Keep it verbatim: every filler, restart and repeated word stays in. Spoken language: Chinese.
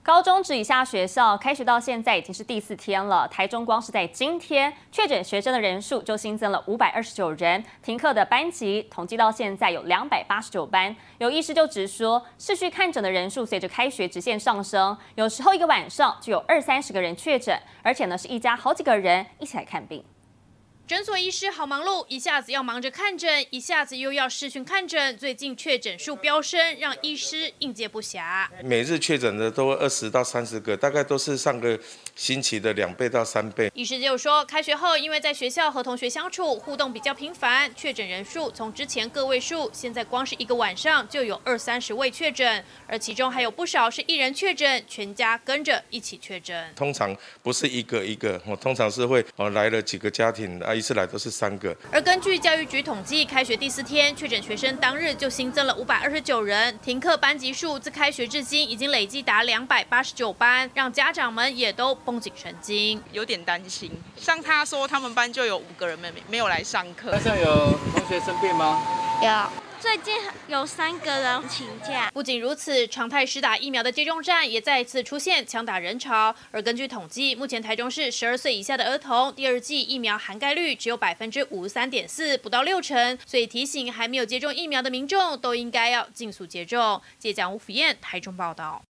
高中职以下学校开学到现在已经是第四天了，台中光是在今天确诊学生的人数就新增了五百二十九人，停课的班级统计到现在有两百八十九班。有医师就直说，视讯看诊的人数随着开学直线上升，有时候一个晚上就有二三十个人确诊，而且呢是一家好几个人一起来看病。 诊所医师好忙碌，一下子要忙着看诊，一下子又要视讯看诊。最近确诊数飙升，让医师应接不暇。 每日确诊的都二十到三十个，大概都是上个星期的两倍到三倍。 医师就说，开学后因为在学校和同学相处互动比较频繁，确诊人数从之前个位数，现在光是一个晚上就有二三十位确诊，而其中还有不少是一人确诊，全家跟着一起确诊。 通常不是一个一个，我通常是会哦来了几个家庭啊。 一次来都是三个。 而根据教育局统计，开学第四天确诊学生当日就新增了五百二十九人，停课班级数自开学至今已经累计达两百八十九班，让家长们也都绷紧神经， 有点担心。像他说，他们班就有五个人没没有来上课。 班上有同学生病吗？ 有。 最近有三个人请假。 不仅如此，常态施打疫苗的接种站也再次出现抢打人潮。而根据统计，目前台中市十二岁以下的儿童第二剂疫苗涵盖率只有百分之五十三点四，不到六成。所以提醒还没有接种疫苗的民众，都应该要尽速接种。记者吴福燕台中报道。